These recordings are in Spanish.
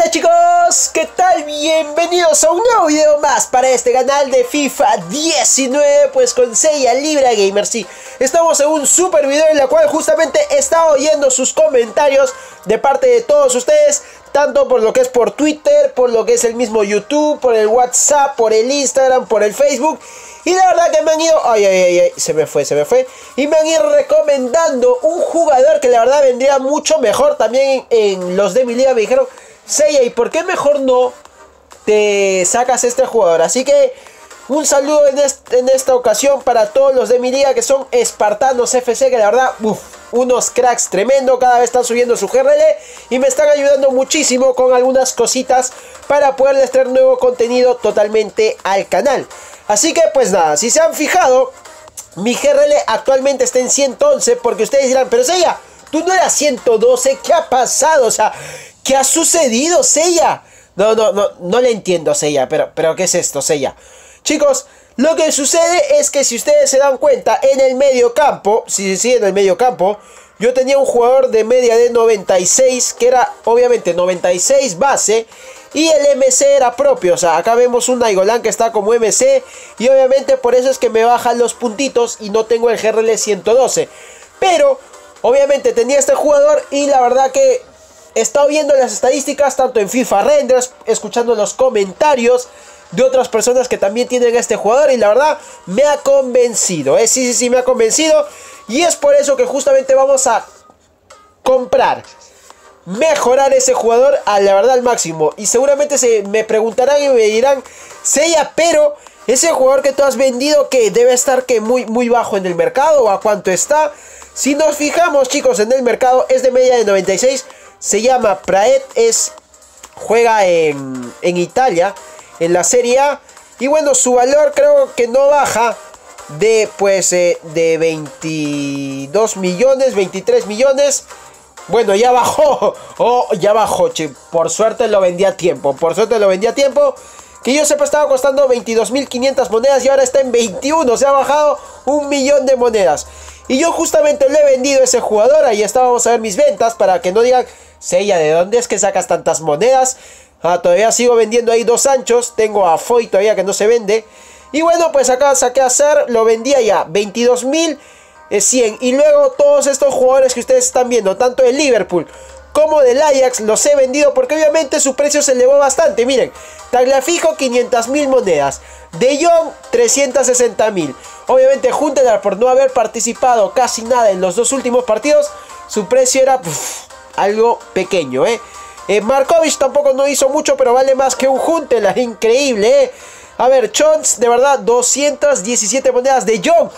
Hola chicos, ¿qué tal? Bienvenidos a un nuevo video más para este canal de FIFA 19, pues con Seiya Libra Gamer. Sí, estamos en un super video en el cual justamente he estado oyendo sus comentarios de parte de todos ustedes, tanto por lo que es por Twitter, por lo que es el mismo YouTube, por el WhatsApp, por el Instagram, por el Facebook. Y la verdad que me han ido... se me fue. Y me han ido recomendando un jugador que la verdad vendría mucho mejor. También en los de mi liga me dijeron: Seiya, ¿y por qué mejor no te sacas este jugador? Así que un saludo en esta ocasión para todos los de mi liga, que son Espartanos FC, que la verdad, unos cracks tremendo. Cada vez están subiendo su GRL y me están ayudando muchísimo con algunas cositas para poderles traer nuevo contenido totalmente al canal. Así que pues nada, si se han fijado, mi GRL actualmente está en 111, porque ustedes dirán: pero Seiya, tú no eras 112, ¿qué ha pasado? O sea, ¿qué ha sucedido, Seiya? No le entiendo, Seiya, pero ¿qué es esto, Seiya? Chicos, lo que sucede es que si ustedes se dan cuenta, en el medio campo, en el medio campo, yo tenía un jugador de media de 96, que era obviamente 96 base, y el MC era propio. O sea, acá vemos un Nainggolan que está como MC, y obviamente por eso es que me bajan los puntitos y no tengo el GRL 112. Pero, obviamente tenía este jugador y la verdad que he estado viendo las estadísticas tanto en FIFA Renders, escuchando los comentarios de otras personas que también tienen este jugador, y la verdad me ha convencido, sí, me ha convencido. Y es por eso que justamente vamos a mejorar ese jugador a la verdad al máximo. Y seguramente me preguntarán y me dirán: Seiya, pero ese jugador que tú has vendido, que debe estar que muy bajo en el mercado, ¿o a cuánto está? Si nos fijamos, chicos, en el mercado es de media de 96. Se llama Praet, juega en Italia, en la Serie A. Y bueno, su valor creo que no baja de de 22 millones, 23 millones. Bueno, ya bajó. Ya bajó, che. Por suerte lo vendí a tiempo. Que yo sepa, estaba costando 22.500 monedas y ahora está en 21. Se ha bajado 1 millón de monedas. Y yo justamente le he vendido a ese jugador. Ahí está, vamos a ver mis ventas para que no digan: Seiya, ¿de dónde es que sacas tantas monedas? Todavía sigo vendiendo ahí 2 Sanchos. Tengo a Foy todavía que no se vende. Y bueno, pues acá saqué a Ser, lo vendía ya 22.100. Y luego todos estos jugadores que ustedes están viendo, tanto de Liverpool como del Ajax, los he vendido porque obviamente su precio se elevó bastante. Miren, Tagliafico 500.000 monedas, De Jong 360.000. Obviamente Huntelaar, por no haber participado casi nada en los 2 últimos partidos, su precio era algo pequeño, Markovic tampoco no hizo mucho, pero vale más que un Huntelaar, increíble, A ver, Chons, de verdad, 217 monedas. De Jong,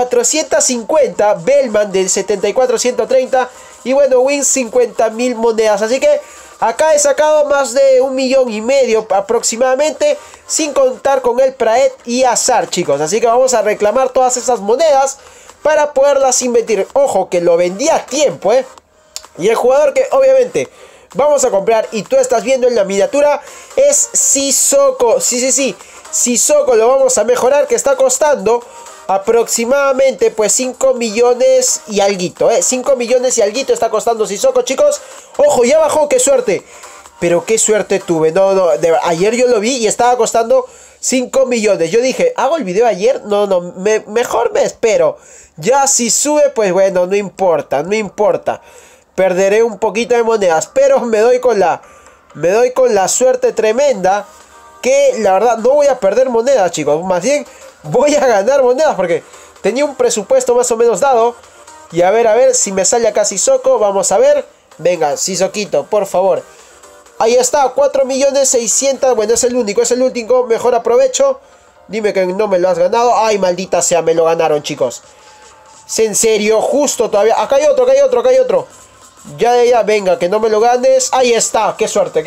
450. Bellman, del 74, 130. Y bueno, Wins, 50.000 monedas. Así que acá he sacado más de 1,5 millones aproximadamente, sin contar con el Praet y Azar, chicos. Así que vamos a reclamar todas esas monedas para poderlas invertir. Ojo, que lo vendí a tiempo, Y el jugador que obviamente vamos a comprar, y tú estás viendo en la miniatura, es Sissoko. Sí. Sissoko lo vamos a mejorar, que está costando aproximadamente 5 millones y alguito, 5 millones y alguito está costando Sissoko, chicos. Ojo, ya bajó, qué suerte. Pero qué suerte tuve. Ayer yo lo vi y estaba costando 5 millones. Yo dije: ¿hago el video ayer? Mejor me espero. Ya si sube, pues bueno, no importa. Perderé un poquito de monedas, pero me doy con la suerte tremenda que la verdad no voy a perder monedas, chicos. Más bien voy a ganar monedas, porque tenía un presupuesto más o menos dado. Y a ver si me sale acá Sissoko. Vamos a ver. Venga, Sissokito, por favor. Ahí está, 4.600.000. Bueno, es el único, mejor aprovecho. Dime que no me lo has ganado. Ay, maldita sea, me lo ganaron, chicos. ¿Es en serio? Justo todavía. Acá hay otro. Ya, venga, que no me lo ganes. Ahí está, qué suerte.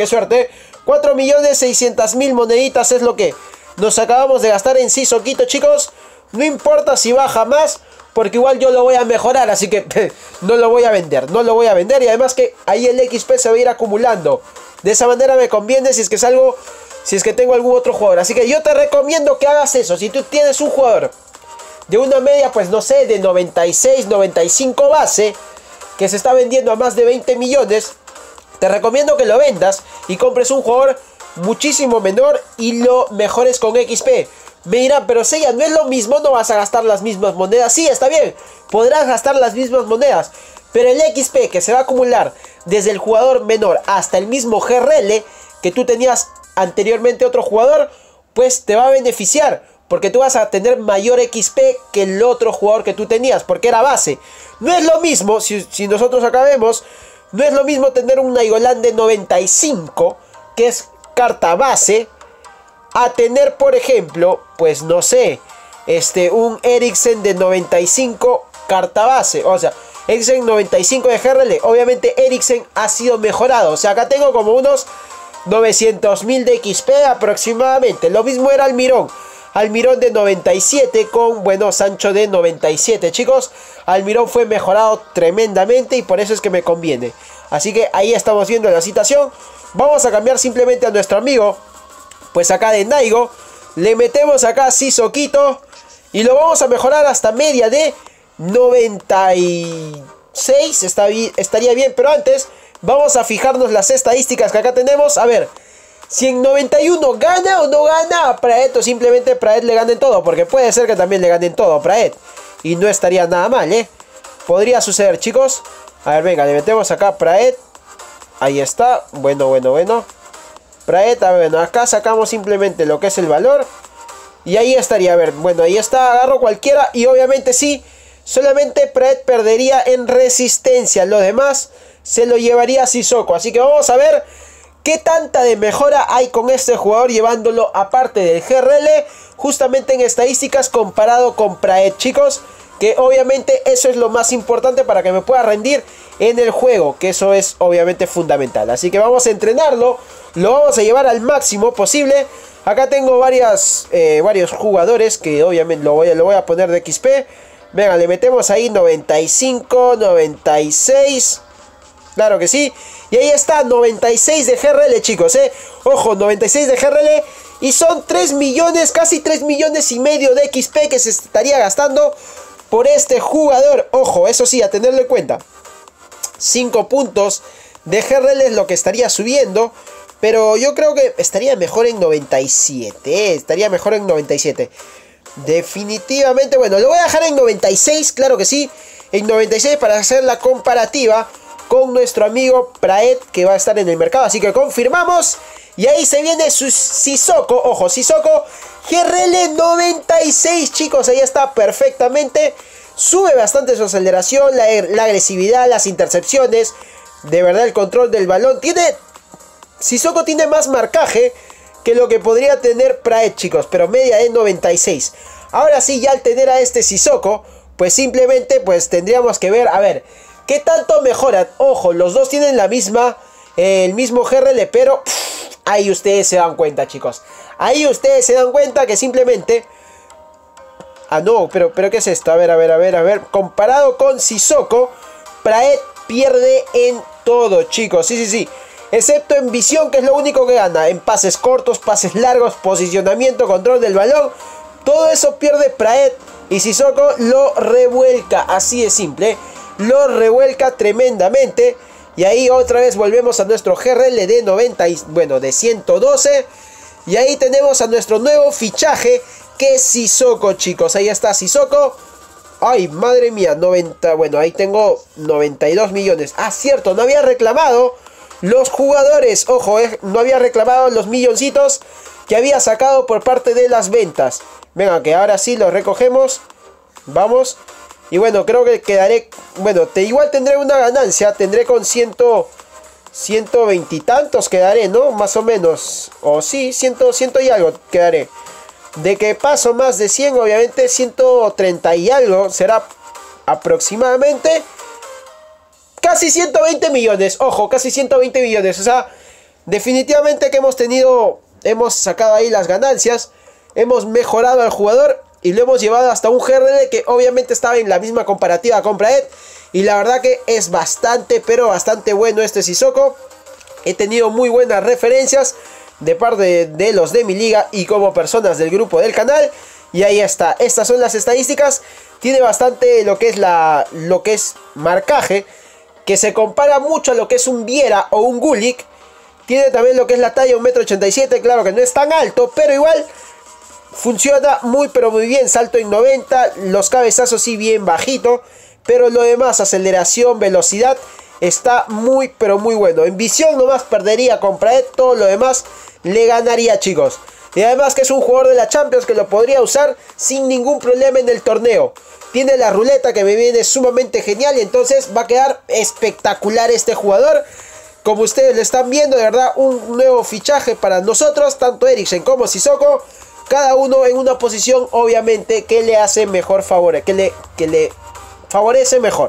4.600.000 moneditas es lo que nos acabamos de gastar en Sissokito, chicos. No importa si baja más, porque igual yo lo voy a mejorar. Así que no lo voy a vender. Y además que ahí el XP se va a ir acumulando. De esa manera me conviene si es que tengo algún otro jugador. Así que yo te recomiendo que hagas eso. Si tú tienes un jugador de una media, pues no sé, de 96, 95 base, que se está vendiendo a más de 20 millones, te recomiendo que lo vendas y compres un jugador muchísimo menor y lo mejores con XP. Me dirán, pero Seiya, ¿no es lo mismo? ¿No vas a gastar las mismas monedas? Sí, está bien, podrás gastar las mismas monedas, pero el XP que se va a acumular desde el jugador menor hasta el mismo GRL que tú tenías anteriormente otro jugador, pues te va a beneficiar, porque tú vas a tener mayor XP que el otro jugador que tú tenías, porque era base. No es lo mismo, si nosotros acá vemos, no es lo mismo tener un Nainggolan de 95, que es carta base, a tener, por ejemplo, pues no sé, un Eriksen de 95 carta base. O sea, Eriksen 95 de GRL. Obviamente Eriksen ha sido mejorado. O sea, acá tengo como unos 900.000 de XP aproximadamente. Lo mismo era Almirón. Almirón de 97 con, bueno, Sancho de 97, chicos. Almirón fue mejorado tremendamente y por eso es que me conviene. Así que ahí estamos viendo la situación. Vamos a cambiar simplemente a nuestro amigo, pues acá de Naigo. Le metemos acá Sissoko y lo vamos a mejorar hasta media de 96. Estaría bien, pero antes vamos a fijarnos las estadísticas que acá tenemos. A ver, si en 91 gana o no gana a Praet, o simplemente Praet le gane en todo, porque puede ser que también le ganen todo a Praet y no estaría nada mal, podría suceder, chicos. A ver, venga, le metemos acá a Praet. Ahí está, bueno. Praet, a ver, bueno, acá sacamos simplemente lo que es el valor. Y ahí estaría, a ver, bueno, ahí está, agarro cualquiera. Y obviamente sí, solamente Praet perdería en resistencia. Lo demás se lo llevaría Sissoko. Así que vamos a ver qué tanta de mejora hay con este jugador, llevándolo aparte del GRL, justamente en estadísticas comparado con Praet, chicos. Que obviamente eso es lo más importante para que me pueda rendir en el juego, que eso es obviamente fundamental. Así que vamos a entrenarlo, lo vamos a llevar al máximo posible. Acá tengo varios jugadores que obviamente lo voy a poner de XP. Venga, le metemos ahí 95, 96. Claro que sí. Y ahí está, 96 de GRL, chicos, Ojo, 96 de GRL. Y son 3 millones, casi 3 millones y medio de XP que se estaría gastando por este jugador. Ojo, eso sí, a tenerlo en cuenta. 5 puntos de GRL es lo que estaría subiendo. Pero yo creo que estaría mejor en 97. Estaría mejor en 97. Definitivamente, bueno, lo voy a dejar en 96, claro que sí. En 96 para hacer la comparativa con nuestro amigo Praet, que va a estar en el mercado. Así que confirmamos. Y ahí se viene su Sissoko. Ojo, Sissoko GRL 96, chicos. Ahí está perfectamente. Sube bastante su aceleración, la agresividad, las intercepciones. De verdad, el control del balón. Sissoko tiene más marcaje que lo que podría tener Praet, chicos. Pero media de 96. Ahora sí, ya al tener a este Sissoko, pues simplemente pues tendríamos que ver, a ver, ¿qué tanto mejoran? Ojo, los dos tienen el mismo GRL, pero ahí ustedes se dan cuenta, chicos. Ahí ustedes se dan cuenta que simplemente... Ah, no, pero ¿qué es esto? A ver. Comparado con Sissoko, Praet pierde en todo, chicos. Sí. Excepto en visión, que es lo único que gana. En pases cortos, pases largos, posicionamiento, control del balón. Todo eso pierde Praet. Y Sissoko lo revuelca. Así de simple. Lo revuelca tremendamente. Y ahí otra vez volvemos a nuestro GRL de 90 y, bueno, de 112. Y ahí tenemos a nuestro nuevo fichaje, que es Sissoko, chicos. Ahí está Sissoko. Ay, madre mía, 90. Bueno, ahí tengo 92 millones. Ah, cierto, no había reclamado los jugadores. Ojo, no había reclamado los milloncitos que había sacado por parte de las ventas. Venga, que ahora sí los recogemos. Vamos. Y bueno, creo que quedaré... Bueno, igual tendré una ganancia. Tendré con 120 y tantos quedaré, ¿no? Más o menos. O sí, 100 y algo quedaré. De que paso más de 100, obviamente 130 y algo será aproximadamente. Casi 120 millones. Ojo, casi 120 millones. O sea, definitivamente que hemos sacado ahí las ganancias. Hemos mejorado al jugador. Y lo hemos llevado hasta un GRL que obviamente estaba en la misma comparativa con Praet. Y la verdad que es bastante, pero bastante bueno este Sissoko. He tenido muy buenas referencias de parte de los de mi liga y como personas del grupo del canal. Y ahí está. Estas son las estadísticas. Tiene bastante lo que es marcaje. que se compara mucho a lo que es un Viera o un Gullit. Tiene también lo que es la talla 1,87 m, claro que no es tan alto, pero igual funciona muy pero muy bien. Salto en 90, los cabezazos sí bien bajito, pero lo demás, aceleración, velocidad, está muy pero muy bueno. En visión nomás perdería con Praet, todo lo demás le ganaría, chicos. Y además que es un jugador de la Champions que lo podría usar sin ningún problema en el torneo. Tiene la ruleta que me viene sumamente genial y entonces va a quedar espectacular este jugador. Como ustedes lo están viendo, de verdad, un nuevo fichaje para nosotros, tanto Eriksen como Sissoko. Cada uno en una posición, obviamente, que le hace mejor favor, que le favorece mejor.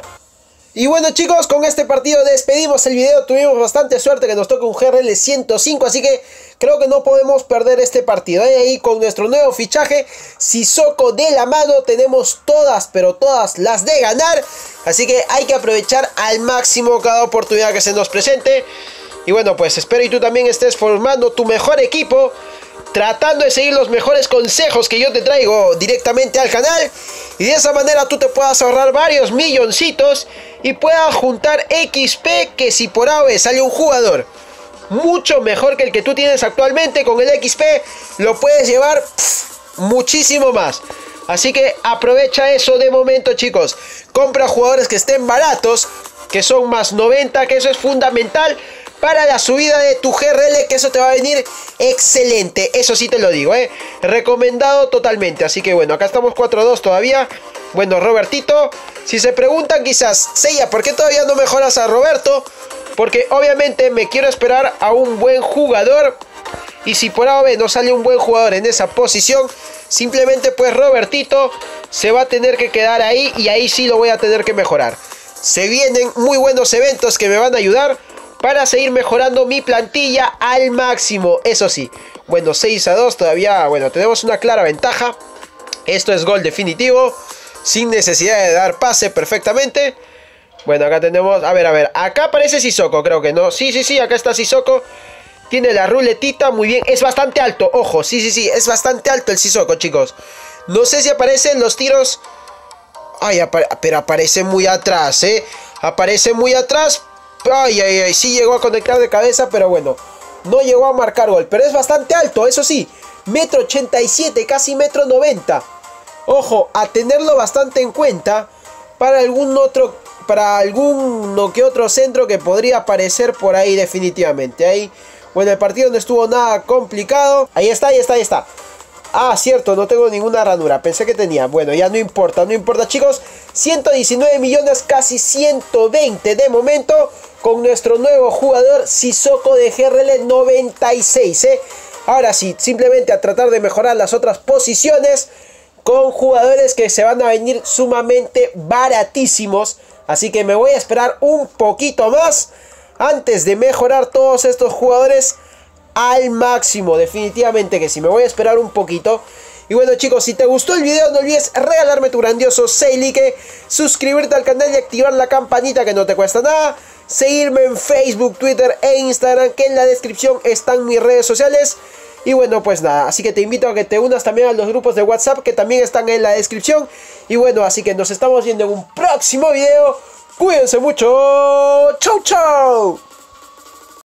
Y bueno, chicos, con este partido despedimos el video. Tuvimos bastante suerte que nos toque un GRL 105, así que creo que no podemos perder este partido. Y ahí con nuestro nuevo fichaje, Sissoko de la mano, tenemos todas, pero todas las de ganar. Así que hay que aprovechar al máximo cada oportunidad que se nos presente. Y bueno, pues espero y tú también estés formando tu mejor equipo, tratando de seguir los mejores consejos que yo te traigo directamente al canal. Y de esa manera tú te puedas ahorrar varios milloncitos y puedas juntar XP, que si por A sale un jugador mucho mejor que el que tú tienes actualmente, con el XP lo puedes llevar muchísimo más. Así que aprovecha eso de momento, chicos. Compra jugadores que estén baratos, que son más 90, que eso es fundamental para la subida de tu GRL, que eso te va a venir excelente. Eso sí te lo digo, recomendado totalmente. Así que bueno, acá estamos 4-2 todavía. Bueno, Robertito, si se preguntan quizás, Seiya, ¿por qué todavía no mejoras a Roberto? Porque obviamente me quiero esperar a un buen jugador. Y si por A no sale un buen jugador en esa posición, simplemente pues Robertito se va a tener que quedar ahí. Y ahí sí lo voy a tener que mejorar. Se vienen muy buenos eventos que me van a ayudar para seguir mejorando mi plantilla al máximo. Eso sí, bueno, 6-2 todavía. Bueno, tenemos una clara ventaja. Esto es gol definitivo, sin necesidad de dar pase perfectamente. Bueno, acá tenemos, a ver, acá aparece Sissoko, creo que no. Sí, acá está Sissoko. Tiene la ruletita, muy bien. Es bastante alto, ojo, sí, es bastante alto el Sissoko, chicos. No sé si aparecen los tiros. Ay, pero aparece muy atrás, aparece muy atrás. Ay, sí llegó a conectar de cabeza, pero bueno, no llegó a marcar gol. Pero es bastante alto, eso sí, 1,87 m, casi 1,90 m. Ojo, a tenerlo bastante en cuenta para alguno que otro centro que podría aparecer por ahí definitivamente. Ahí, bueno, el partido no estuvo nada complicado. Ahí está. Ah, cierto, no tengo ninguna ranura, pensé que tenía. Bueno, ya no importa, chicos. 119 millones, casi 120 de momento, con nuestro nuevo jugador Sissoko de GRL 96, Ahora sí, simplemente a tratar de mejorar las otras posiciones con jugadores que se van a venir sumamente baratísimos. Así que me voy a esperar un poquito más antes de mejorar todos estos jugadores al máximo. Definitivamente que sí, me voy a esperar un poquito. Y bueno, chicos, si te gustó el video, no olvides regalarme tu grandioso like, suscribirte al canal y activar la campanita, que no te cuesta nada. Seguirme en Facebook, Twitter e Instagram, que en la descripción están mis redes sociales. Y bueno, pues nada, así que te invito a que te unas también a los grupos de WhatsApp, que también están en la descripción. Y bueno, así que nos estamos viendo en un próximo video. Cuídense mucho. Chau, chau.